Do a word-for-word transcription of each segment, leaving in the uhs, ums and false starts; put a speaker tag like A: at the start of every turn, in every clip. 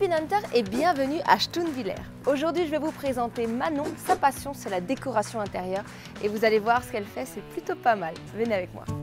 A: Copine Hunter et bienvenue à Stunviller. Aujourd'hui, je vais vous présenter Manon. Sa passion, c'est la décoration intérieure. Et vous allez voir ce qu'elle fait, c'est plutôt pas mal. Venez avec moi.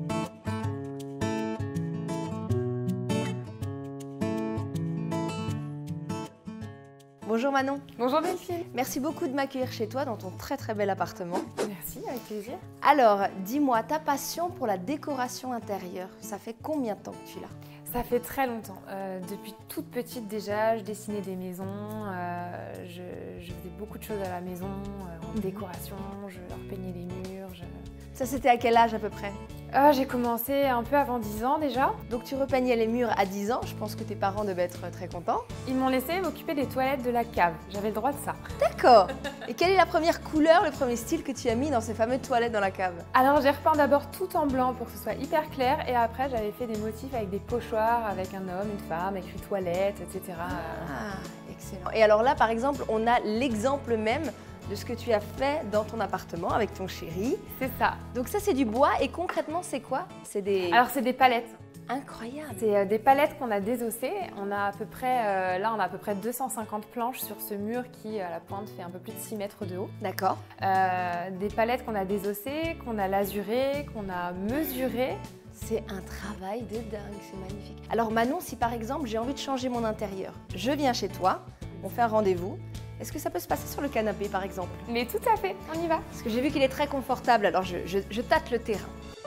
A: Bonjour Manon.
B: Bonjour Delphine.
A: Merci beaucoup de m'accueillir chez toi dans ton très très bel appartement.
B: Merci, avec plaisir.
A: Alors, dis-moi, ta passion pour la décoration intérieure, ça fait combien de temps que tu l'as?
B: Ça fait très longtemps. Euh, depuis toute petite déjà, je dessinais des maisons, euh, je, je faisais beaucoup de choses à la maison, euh, en décoration, je leur peignais les murs. Je...
A: Ça, c'était à quel âge à peu près?
B: euh, J'ai commencé un peu avant dix ans déjà.
A: Donc tu repeignais les murs à dix ans, je pense que tes parents devaient être très contents.
B: Ils m'ont laissé m'occuper des toilettes de la cave, j'avais le droit de ça.
A: D'accord. Et quelle est la première couleur, le premier style que tu as mis dans ces fameuses toilettes dans la cave?
B: Alors j'ai repeint d'abord tout en blanc pour que ce soit hyper clair et après j'avais fait des motifs avec des pochoirs, avec un homme, une femme, écrit toilette, et cetera.
A: Ah, excellent. Et alors là, par exemple, on a l'exemple même de ce que tu as fait dans ton appartement avec ton chéri.
B: C'est ça.
A: Donc ça, c'est du bois et concrètement, c'est quoi? C'est des...
B: Alors c'est des palettes.
A: Incroyable.
B: C'est euh, des palettes qu'on a désossées. On a à peu près, euh, là, on a à peu près deux cent cinquante planches sur ce mur qui, à la pointe, fait un peu plus de six mètres de haut.
A: D'accord.
B: Euh, des palettes qu'on a désossées, qu'on a lasurées, qu'on a mesurées.
A: C'est un travail de dingue, c'est magnifique. Alors Manon, si par exemple j'ai envie de changer mon intérieur, je viens chez toi, on fait un rendez-vous. Est-ce que ça peut se passer sur le canapé par exemple?
B: Mais tout à fait, on y va.
A: Parce que j'ai vu qu'il est très confortable, alors je, je, je tâte le terrain.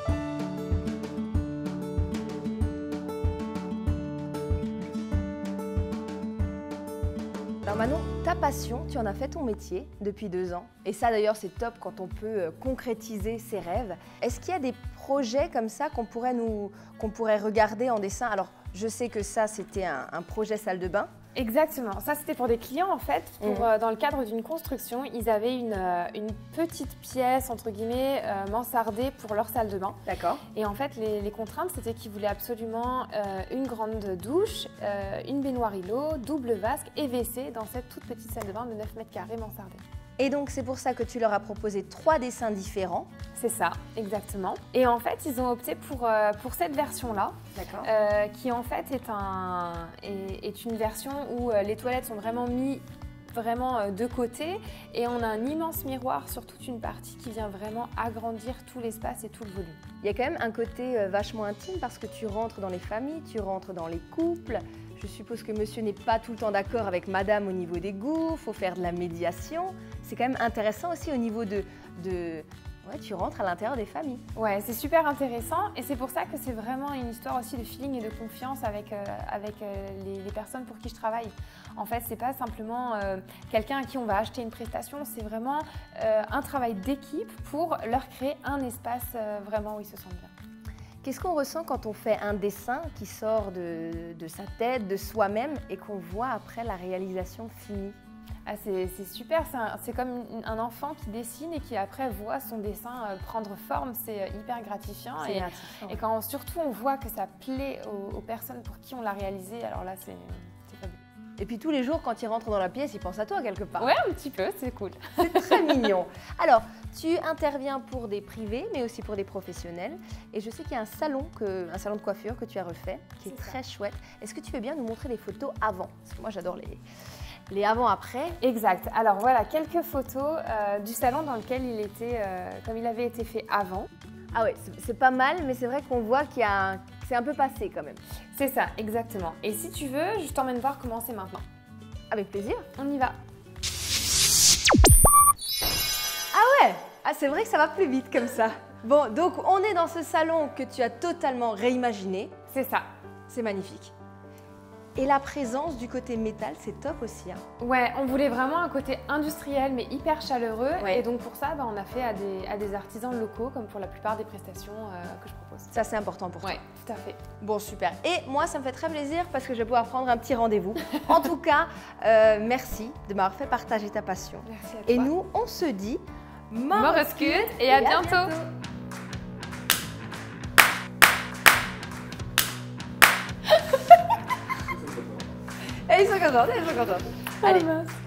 A: Alors Manon, ta passion, tu en as fait ton métier depuis deux ans. Et ça d'ailleurs c'est top quand on peut concrétiser ses rêves. Est-ce qu'il y a des projets comme ça qu'on pourrait, nous, qu'on pourrait regarder en dessin? Alors je sais que ça c'était un, un projet salle de bain.
B: Exactement, ça c'était pour des clients en fait, pour, mmh. euh, dans le cadre d'une construction, ils avaient une, euh, une petite pièce entre guillemets euh, mansardée pour leur salle de bain.
A: D'accord.
B: Et en fait les, les contraintes c'était qu'ils voulaient absolument euh, une grande douche, euh, une baignoire îlot, double vasque et W C dans cette toute petite salle de bain de neuf mètres carrés mansardée.
A: Et donc c'est pour ça que tu leur as proposé trois dessins différents.
B: C'est ça, exactement. Et en fait, ils ont opté pour, euh, pour cette version-là, euh, qui en fait est, un, est, est une version où euh, les toilettes sont vraiment mises vraiment euh, de côté et on a un immense miroir sur toute une partie qui vient vraiment agrandir tout l'espace et tout le volume.
A: Il y a quand même un côté euh, vachement intime parce que tu rentres dans les familles, tu rentres dans les couples. Je suppose que monsieur n'est pas tout le temps d'accord avec madame au niveau des goûts, il faut faire de la médiation. C'est quand même intéressant aussi au niveau de... de... Ouais, tu rentres à l'intérieur des familles.
B: Ouais, c'est super intéressant et c'est pour ça que c'est vraiment une histoire aussi de feeling et de confiance avec, euh, avec euh, les, les personnes pour qui je travaille. En fait, c'est pas simplement euh, quelqu'un à qui on va acheter une prestation, c'est vraiment euh, un travail d'équipe pour leur créer un espace euh, vraiment où ils se sentent bien.
A: Qu'est-ce qu'on ressent quand on fait un dessin qui sort de, de sa tête, de soi-même et qu'on voit après la réalisation finie?
B: Ah, c'est super, c'est comme un enfant qui dessine et qui après voit son dessin prendre forme, c'est hyper gratifiant. Et, gratifiant. Et quand surtout on voit que ça plaît aux, aux personnes pour qui on l'a réalisé, alors là c'est fabuleux.
A: Et puis tous les jours quand il rentre dans la pièce, il pense à toi quelque part.
B: Ouais, un petit peu, c'est cool.
A: C'est très mignon. Alors, tu interviens pour des privés, mais aussi pour des professionnels. Et je sais qu'il y a un salon, que, un salon de coiffure que tu as refait, qui est, est très chouette. Est-ce que tu veux bien nous montrer les photos avant? Parce que moi j'adore les... Les avant-après.
B: Exact. Alors voilà, quelques photos euh, du salon dans lequel il était, euh, comme il avait été fait avant.
A: Ah ouais, c'est pas mal, mais c'est vrai qu'on voit qu'il y a un... c'est un peu passé quand même.
B: C'est ça, exactement. Et si tu veux, je t'emmène voir comment c'est maintenant.
A: Avec plaisir.
B: On y va.
A: Ah ouais, ah, c'est vrai que ça va plus vite comme ça. Bon, donc on est dans ce salon que tu as totalement réimaginé.
B: C'est ça.
A: C'est magnifique. Et la présence du côté métal, c'est top aussi. Hein.
B: Ouais, on voulait vraiment un côté industriel mais hyper chaleureux.
A: Ouais.
B: Et donc pour ça, bah, on a fait à des, à des artisans locaux, comme pour la plupart des prestations euh, que je propose.
A: Ça, c'est important pour toi.
B: Ouais, tout à fait.
A: Bon, super. Et moi, ça me fait très plaisir parce que je vais pouvoir prendre un petit rendez-vous. En tout cas, euh, merci de m'avoir fait partager ta passion.
B: Merci à toi.
A: Et nous, on se dit...
B: Moroscut et à bientôt, à bientôt.
A: Et ils sont contents, ils sont contents. Allez.